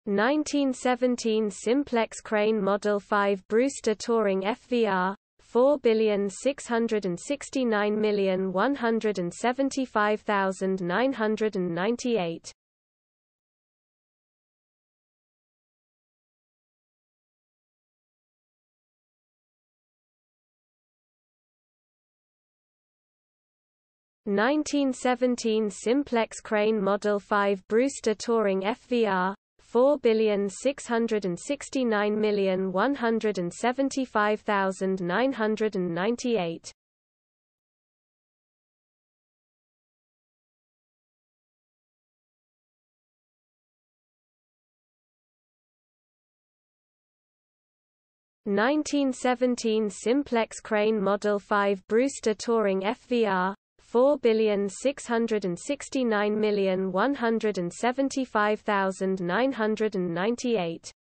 1917 Simplex Crane Model 5 Brewster Touring FVR, 4,669,175,998. 1917 Simplex Crane Model 5 Brewster Touring FVR, 4,669,175,998. 1917 Simplex Crane Model 5 Brewster Touring FVR, 4,669,175,998.